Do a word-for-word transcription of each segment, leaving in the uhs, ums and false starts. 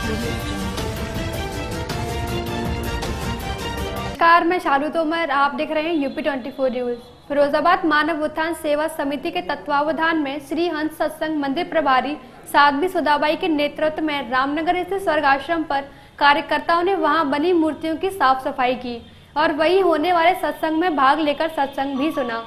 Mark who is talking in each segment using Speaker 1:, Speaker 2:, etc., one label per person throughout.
Speaker 1: नमस्कार, मैं शालू तोमर। आप देख रहे हैं UP twenty four news. Firozabad Manav Utthan Seva समिति के तत्वावधान में श्री हंस सत्संग मंदिर प्रभारी साध्वी सुधाबाई के नेतृत्व में रामनगर स्थित स्वर्ग आश्रम पर कार्यकर्ताओं ने वहां बनी मूर्तियों की साफ सफाई की और वही होने वाले सत्संग में भाग लेकर सत्संग भी सुना।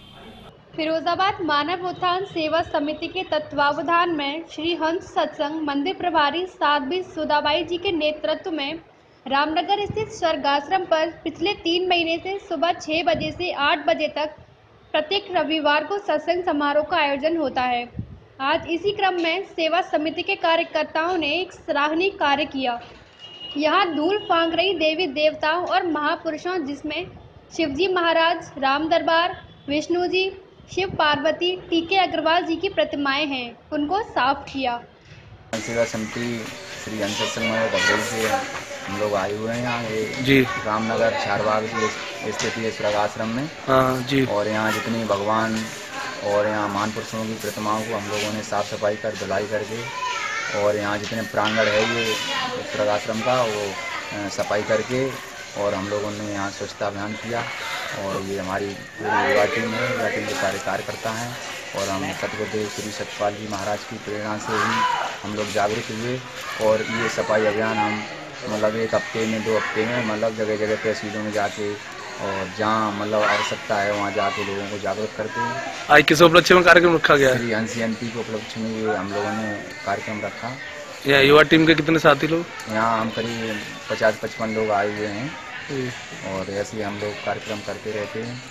Speaker 1: फिरोजाबाद मानव उत्थान सेवा समिति के तत्वावधान में श्री हंस सत्संग मंदिर प्रभारी साध्वी सुधाबाई जी के नेतृत्व में रामनगर स्थित स्वर्गाश्रम पर पिछले तीन महीने से सुबह छह बजे से आठ बजे तक प्रत्येक रविवार को सत्संग समारोह का आयोजन होता है। आज इसी क्रम में सेवा समिति के कार्यकर्ताओं ने एक सराहनीय कार्य किया। यहाँ धूल फांक रही देवी देवताओं और महापुरुषों जिसमें शिवजी महाराज, राम दरबार, विष्णु जी, शिव पार्वती, टीके अग्रवाल जी की प्रतिमाएं हैं, उनको साफ किया।
Speaker 2: सेवा समिति श्री हंस सत्संग मंदिर से हम लोग आए हुए हैं यहाँ
Speaker 3: जी
Speaker 2: रामनगर चारबाग की स्थित है स्वर्ग आश्रम में।
Speaker 3: हाँ जी।
Speaker 2: और यहाँ जितनी भगवान और यहाँ महान पुरुषों की प्रतिमाओं को हम लोगों ने साफ सफाई कर धुलाई करके और यहाँ जितने प्रांगण है ये स्वर्ग आश्रम का वो सफाई करके और हम लोगों ने यहाँ स्वच्छता अभियान किया। और ये हमारी पूरी युवा टीम है, युवा टीम के सारे कार्यकर्ता हैं और हम सतगुरुदेव श्री सतपाल जी महाराज की प्रेरणा से ही हम लोग जागरूक हुए। और ये सफाई अभियान हम मतलब एक हफ्ते में दो हफ्ते में मतलब जगह जगह तहसीलों में जाके और जहाँ मतलब आवश्यकता है वहाँ जाके लोगों को जागरूक करते हैं।
Speaker 3: आज किस उपलक्ष्य में कार्यक्रम रखा गया?
Speaker 2: श्री हंस जयंती के उपलक्ष्य में ये हम लोगों ने कार्यक्रम रखा।
Speaker 3: यहाँ युवा टीम के कितने साथी लोग? यहाँ
Speaker 2: हम करीब पचास पचपन लोग आए हुए हैं और ऐसे हम लोग कार्यक्रम करते रहते हैं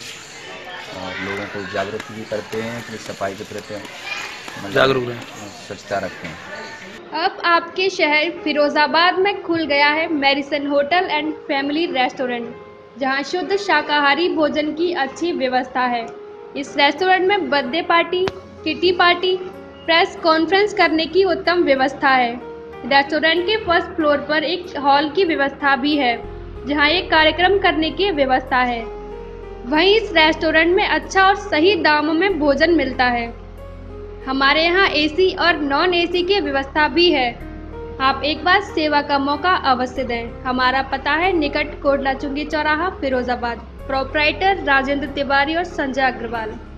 Speaker 2: और लोगों को जागरूक भी करते हैं कि सफाई के प्रति
Speaker 3: जागरूक रहें,
Speaker 2: स्वच्छता रखते हैं।
Speaker 1: अब आपके शहर फिरोजाबाद में खुल गया है Marrison hotel and family restaurant, जहां शुद्ध शाकाहारी भोजन की अच्छी व्यवस्था है। इस रेस्टोरेंट में birthday party, kitty party, press conference करने की उत्तम व्यवस्था है। रेस्टोरेंट के फर्स्ट फ्लोर पर एक हॉल की व्यवस्था भी है जहां एक कार्यक्रम करने की व्यवस्था है। वहीं इस रेस्टोरेंट में अच्छा और सही दामों में भोजन मिलता है। हमारे यहाँ एसी और नॉन एसी की व्यवस्था भी है। आप एक बार सेवा का मौका अवश्य दें। हमारा पता है निकट कोटला चुंगी चौराहा, फिरोजाबाद। प्रोप्राइटर राजेंद्र तिवारी और संजय अग्रवाल।